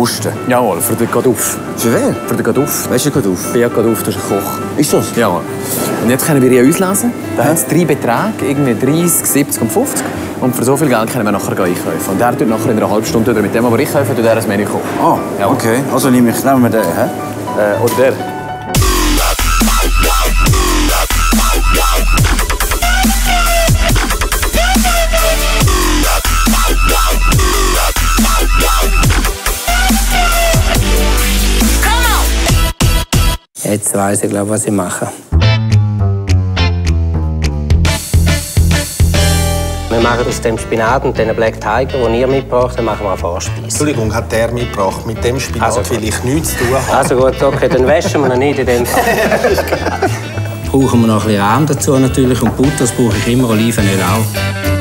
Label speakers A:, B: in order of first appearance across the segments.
A: Kruste?
B: Jawohl, für den Gaduff.
A: Für wen?
B: Für den Gaduff.
A: Weißt du Gaduff?
B: Beat Gaduff, das ist ein Koch.
A: Ist das?
B: Jawohl. Und jetzt können wir hier auslesen. Da hat es 3 Beträge, irgendwie 30, 70 und 50. Und für so viel Geld können wir nachher einkaufen. Und der tut nachher in einer halben Stunde mit dem, was ich kaufe, tut er ein Menü kochen.
A: Ah, jawohl. Okay. Also nehmen wir den, hä?
B: Oder der.
C: Jetzt weiss ich, glaube, was ich mache. Wir machen aus dem Spinat und den Black Tiger, den ihr mitgebracht habt, machen wir eine Vorspeise.
D: Entschuldigung, hat der mitgebracht? Mit dem Spinat will ich nichts zu tun haben.
C: Also gut, okay, dann waschen wir ihn nicht in dem Fall. Brauchen wir noch ein bisschen Rahm dazu natürlich und Butter, das brauche ich immer, Olivenöl auch.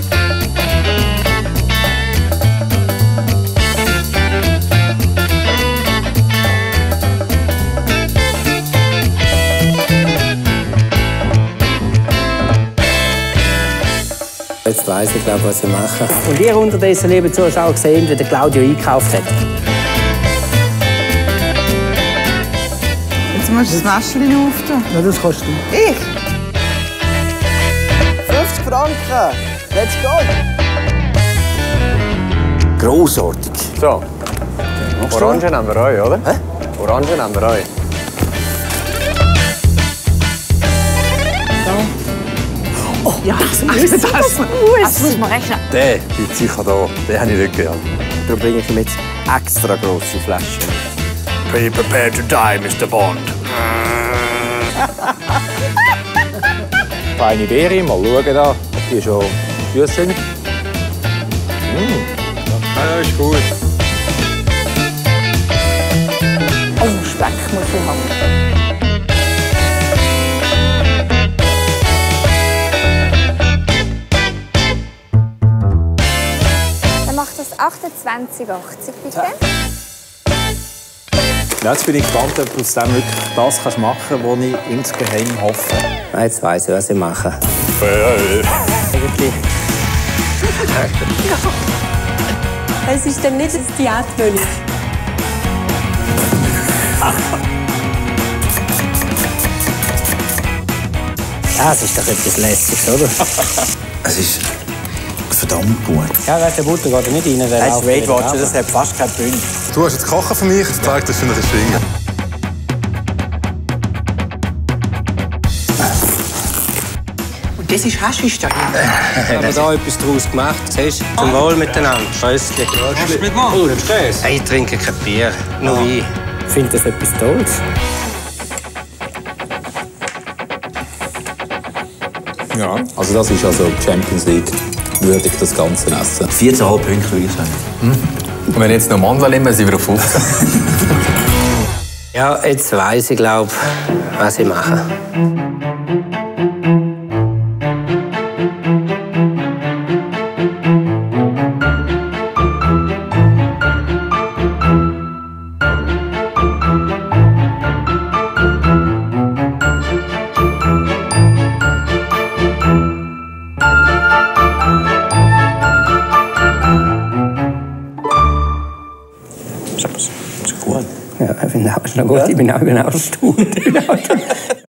C: Jetzt weiss ich, glaube, was ich mache. Und ihr unterdessen, liebe Zuschauer, gesehen, wie der Claudio eingekauft hat.
E: Jetzt musst du das Mäschchen auftun.
C: Ja, das kannst du.
E: Ich?
A: 50 Franken! Let's go! Grossartig.
B: So. Orangen nehmen wir euch, oder?
A: Hä?
B: Orangen nehmen wir euch.
E: Ja, das muss man rechnen.
F: Die Zicher hier, den habe ich nicht gern.
A: Da bringe ich ihm jetzt extra grosse Flaschen.
F: Be prepared to die, Mr. Bond.
G: Feine Beere, mal schauen da, ob die schon süß sind.
F: Ja, ist gut.
E: Oh, Speck muss ich haben.
H: Dann macht das 28,80 bitte.
G: Ja, jetzt bin ich gespannt, ob du aus dem wirklich das machen kannst, was ich insgeheim hoffe.
C: Jetzt weiss ich, was ich mache. Eigentlich.
I: Es ist dann nicht das Theatermenü.
C: Das ist doch etwas Lässiges, oder?
A: Es ist verdammt gut.
C: Ja, der Butter geht nicht rein.
A: Das ist Weight Watcher, das hat fast keinen Punkt.
F: Du hast jetzt Kochen für mich, das zeigt, dass du nicht schwingen.
E: Und das ist Haschisch da drin.
C: Haben wir da etwas daraus gemacht? Siehst du? Zum Wohl miteinander. Schlösschen.
D: Hast du mitmachen?
C: Oh, nimmst du das? Ich trinke kein Bier, nur Wein. Ich finde das etwas Tolles.
G: Ja. Also das ist also Champions League würdig, das ganze Essen.
A: 14,5 Punkte, würde ich sagen.
B: Und wenn jetzt noch Mandeln nehmen, sind wir auf 15.
C: Ja, jetzt weiss ich, glaube was ich mache. Ja, ich finde auch, ich bin auch erstaunt.